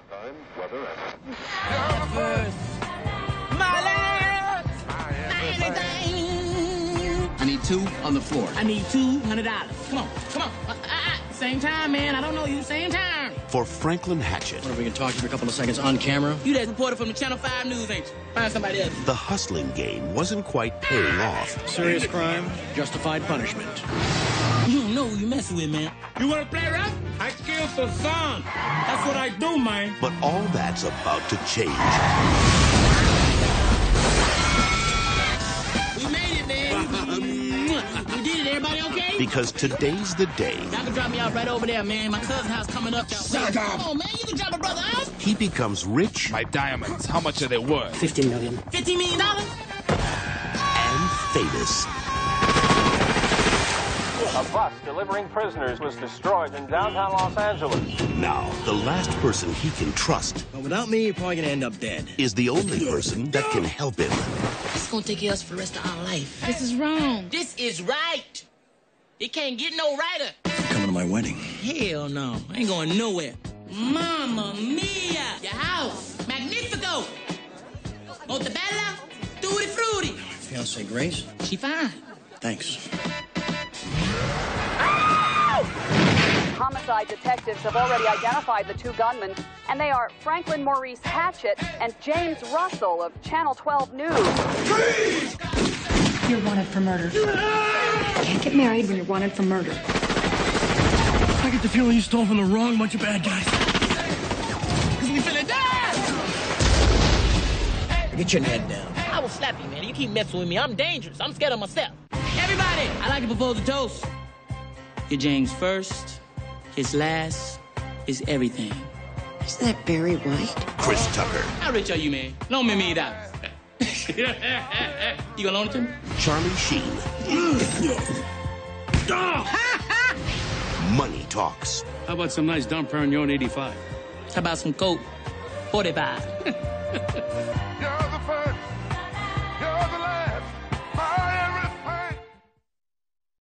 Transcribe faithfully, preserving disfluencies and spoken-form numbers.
Time, weather, and... I need two on the floor. I need two hundred dollars. Come on, come on. Uh, uh, same time, man. I don't know you. Same time. For Franklin Hatchet. What, if we can talk to you for a couple of seconds on camera? You that reporter from the Channel five News, ain't you? Find somebody else. The hustling game wasn't quite paying off. Serious crime, justified punishment. You don't know who you messing with, man. You want to play rough? I kill for fun. That's what I do, man. But all that's about to change. We made it, man. We did it. Everybody okay? Because today's the day. Y'all can drop me off right over there, man. My cousin's house coming up. Shut up. Come on, man. You can drop a brother off. He becomes rich. My diamonds, how much are they worth? Fifty million. Fifty million dollars? And famous. A bus delivering prisoners was destroyed in downtown Los Angeles. Now, the last person he can trust. But without me, you're probably gonna end up dead. Is the only person that can help him. This is gonna take care of us for the rest of our life. This is wrong. This is right. It can't get no righter. Coming to my wedding. Hell no. I ain't going nowhere. Mamma mia! Your house. Magnifico! Montebella? Tutti frutti. Fiancée Grace? She fine. Thanks. Homicide detectives have already identified the two gunmen, and they are Franklin Maurice Hatchet and James Russell of Channel twelve News. Freeze! You're wanted for murder. You can't get married when you're wanted for murder. I get the feeling you stole from the wrong bunch of bad guys. Cause we finna die! Get your head down. I will slap you, man. You keep messing with me. I'm dangerous. I'm scared of myself. Everybody, I like to propose a toast. You're James first, his last, his everything. Is that Barry White? Chris Tucker. How rich are you, man? Loan me me that. You gonna loan it to me? Charlie Sheen. Money talks. How about some nice Dom Perignon eighty-five? How about some Coke forty-five?